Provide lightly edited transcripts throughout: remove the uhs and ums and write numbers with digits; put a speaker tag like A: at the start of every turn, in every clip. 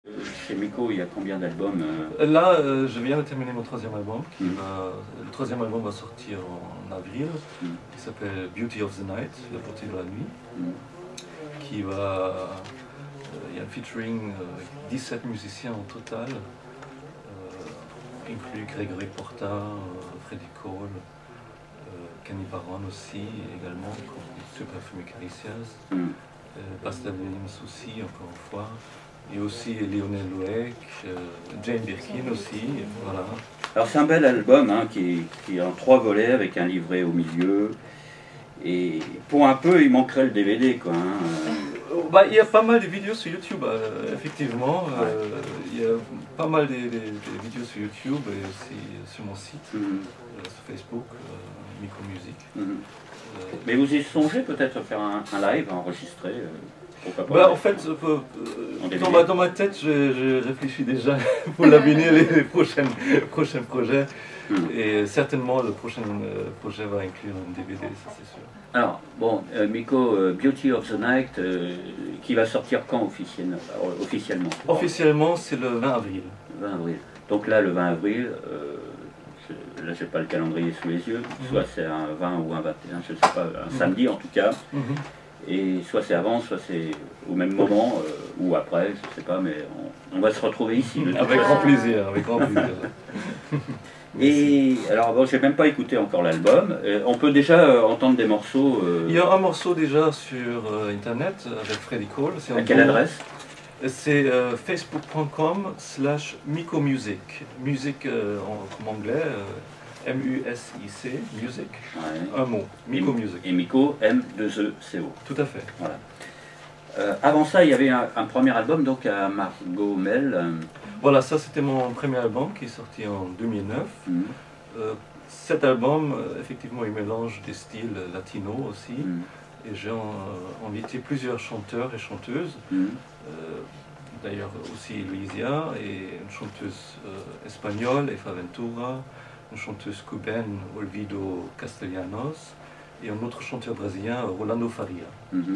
A: Chez Miko, il y a combien d'albums
B: Là, je viens de terminer mon troisième album. Le troisième album va sortir en avril, qui s'appelle Beauty of the Night, la beauté de la nuit, qui va... il y a un featuring 17 musiciens au total, inclus Gregory Porta, Freddie Cole, Kenny Barron aussi, également, Super Fumicalicias, Buster Williams aussi, encore une fois. Et aussi Lionel Loeck, Jane Birkin aussi, voilà.
A: Alors c'est un bel album hein, qui est en 3 volets avec un livret au milieu. Et pour un peu, il manquerait le DVD quoi.
B: Bah, il y a pas mal de vidéos sur YouTube, effectivement. Il y a pas mal de vidéos sur YouTube et aussi sur mon site, sur Facebook, Miko Music.
A: Mais vous y songez peut-être à faire un live enregistré
B: bah, en fait, dans ma tête, je réfléchis déjà pour l'avenir, les prochains projets. Et certainement, le prochain projet va inclure un DVD, ça c'est sûr.
A: Alors, bon, Miko, Beauty of the Night, qui va sortir quand officiellement
B: Officiellement, c'est le 20 avril.
A: 20 avril. Donc là, le 20 avril, là, j'ai pas le calendrier sous les yeux, soit c'est un 20 ou un 21, je ne sais pas, un samedi en tout cas. Et soit c'est avant, soit c'est au même moment, ou après, je ne sais pas, mais on va se retrouver ici.
B: Avec grand plaisir, avec grand plaisir.
A: Et alors, bon, j'ai même pas écouté encore l'album. On peut déjà entendre des morceaux.
B: Il y a un morceau déjà sur Internet avec Freddie Cole.
A: À quelle adresse?
B: C'est facebook.com/Miko Music. Music en anglais. M-U-S-I-C, Music, un mot, Miko Music.
A: Et Miko, M-2-E-C-O.
B: Tout à fait.
A: Voilà. Avant ça, il y avait un premier album, donc à Margot Mel.
B: Voilà, ça c'était mon premier album qui est sorti en 2009. Cet album, effectivement, il mélange des styles latinos aussi. Et j'ai invité plusieurs chanteurs et chanteuses. D'ailleurs aussi Luisia, et une chanteuse espagnole, Eva Ventura, une chanteuse cubaine, Olvido Castellanos, et un autre chanteur brésilien, Rolando Faria.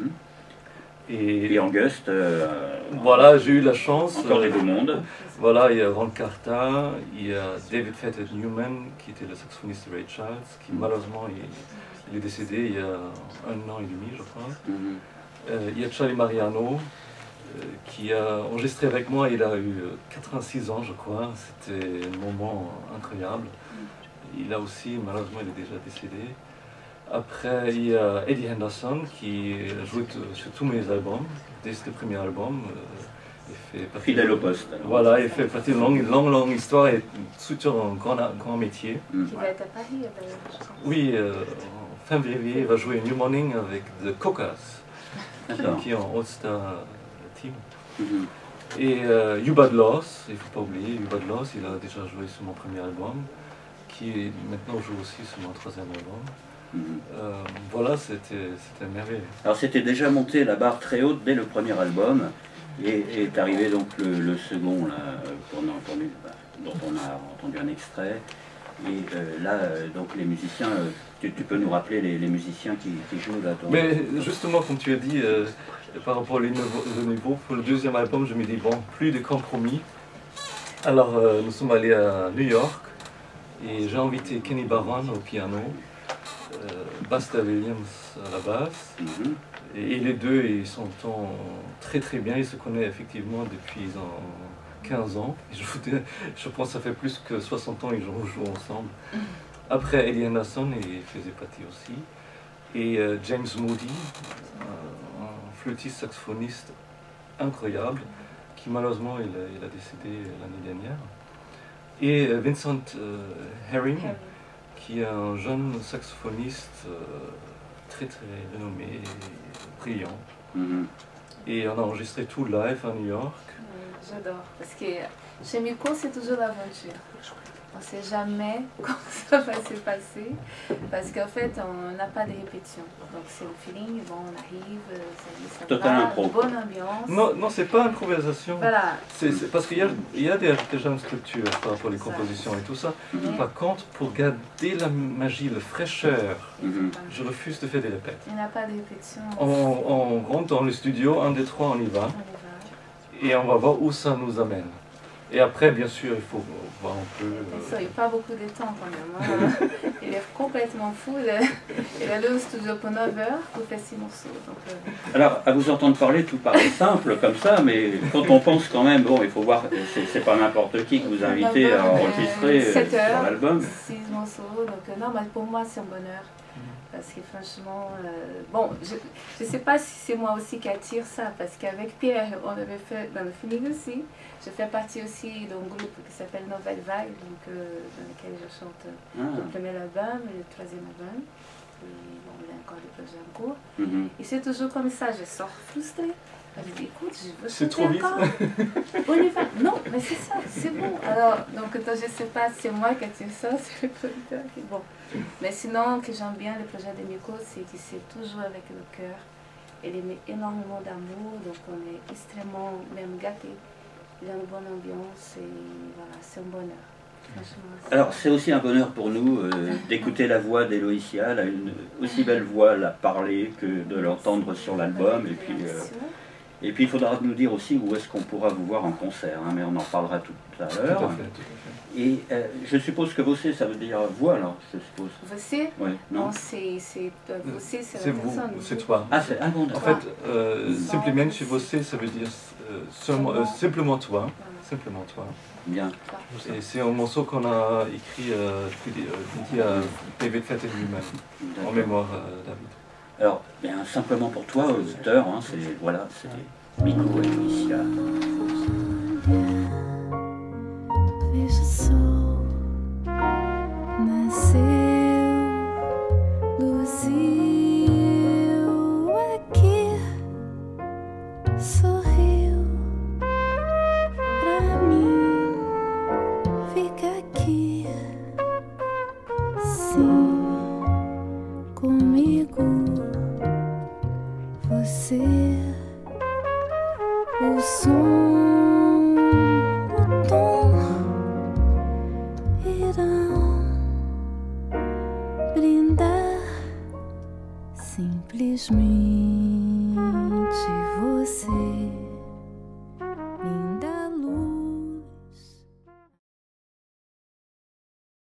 A: Et en guest,
B: voilà, j'ai eu la chance.
A: Encore des beaux mondes.
B: Voilà, il y a Ron Carter, il y a David Fetted Newman, qui était le saxophoniste de Ray Charles, qui malheureusement il est décédé il y a 1 an et demi, je crois. Il y a Charlie Mariano, qui a enregistré avec moi, il a eu 86 ans je crois, c'était un moment incroyable. Il a aussi, malheureusement il est déjà décédé. Après il y a Eddie Henderson qui a joué sur tous mes albums, dès ce premier album.
A: Fidèle au poste.
B: Voilà, il fait partie d'une longue histoire et surtout un grand métier.
C: Qui va être à Paris,
B: oui, fin février il va jouer New Morning avec The Cocas, qui est en All-Star Team. Et You Bad Loss, il ne faut pas oublier, You Bad Loss, il a déjà joué sur mon premier album, qui maintenant joue aussi sur mon troisième album. Voilà, c'était merveilleux.
A: Alors c'était déjà monté la barre très haute dès le premier album, et est arrivé donc le second, là, dont on a entendu un extrait. Et là, donc les musiciens, tu peux nous rappeler les musiciens qui jouent là?
B: Mais justement, comme tu as dit, par rapport au niveau, pour le deuxième album, je me dis, bon, plus de compromis. Alors, nous sommes allés à New York, et j'ai invité Kenny Barron au piano, Buster Williams à la basse, et les deux, ils s'entendent très bien, ils se connaissent effectivement depuis 15 ans. Je pense que ça fait plus que 60 ans qu'ils jouent ensemble. Après, Eddie Henderson, il faisait partie aussi. Et James Moody, un flûtiste saxophoniste incroyable, qui malheureusement il a décédé l'année dernière. Et Vincent Herring, qui est un jeune saxophoniste très renommé et brillant. Et on a enregistré tout live à New York.
C: J'adore, parce que chez Miko c'est toujours l'aventure. On ne sait jamais comment ça va se passer, parce qu'en fait on n'a pas de répétition. Donc c'est le feeling, bon, on arrive, ça va, bonne ambiance.
B: Non, c'est pas improvisation.
C: Voilà.
B: C'est parce qu'il y a déjà une structure par rapport aux compositions et tout ça. Par contre, pour garder la magie, la fraîcheur, je refuse de faire des répètes.
C: Il n'y a pas de répétition.
B: On rentre dans le studio, 1, 2, 3, on y va. et on va voir où ça nous amène. Et après, bien sûr, il faut voir un peu...
C: Ça, il n'y a pas beaucoup de temps quand même. Hein. Il est complètement fou. Il est là au studio pour 9 heures pour faire 6 morceaux. Donc,
A: Alors, à vous entendre parler, tout paraît simple comme ça, mais quand on pense quand même, bon, il faut voir, c'est pas n'importe qui que vous invitez à enregistrer
C: 7 heures,
A: sur l'album.
C: 6 morceaux. Donc, non, mais pour moi, c'est un bonheur. Parce que franchement, bon, je ne sais pas si c'est moi aussi qui attire ça, parce qu'avec Pierre, on avait fait dans le feeling aussi. Je fais partie aussi d'un groupe qui s'appelle Nouvelle Vague, donc, dans lequel je chante le premier album et le troisième album. Et bon, il y a encore des projets en cours. Et c'est toujours comme ça, je sors frustrée. Je dis, écoute, je veux chanter encore. On y va. Non, mais c'est ça, c'est bon. Alors, donc, je ne sais pas si c'est moi qui attire ça, c'est le producteur qui... Bon. Mais sinon, que j'aime bien le projet de Miko, c'est que c'est toujours avec le cœur. Il met énormément d'amour, donc on est extrêmement même gâtés. Il y a une bonne ambiance et voilà, c'est un bonheur.
A: Alors c'est aussi un bonheur pour nous d'écouter la voix d'Eloïsia, elle a une aussi belle voix à parler que de l'entendre sur l'album. Et puis il faudra nous dire aussi où est-ce qu'on pourra vous voir en concert, hein, mais on en parlera tout à l'heure.
B: Tout à fait.
A: Et je suppose que vocer, ça veut dire voix alors, je suppose.
C: Vocer?
A: Oui, non,
C: c'est vocer, c'est
B: C'est
C: la
B: vous,
C: personne.
B: c'est toi.
A: Ah, c'est bon,
B: En fait, simplement chez vocer, ça veut dire simplement toi. Simplement toi.
A: Bien.
B: Et c'est un morceau qu'on a écrit dédié à David Fettel lui-même, en mémoire David.
A: Alors, bien, simplement pour toi, auditeur, hein, c'est voilà, c'est Miko et Eloïsia.
D: Veja o sol nasceu, luziu aqui, sorriu pra mim, fica aqui, sim, comigo, você, o som, o tom. Irão brindar simplesmente você.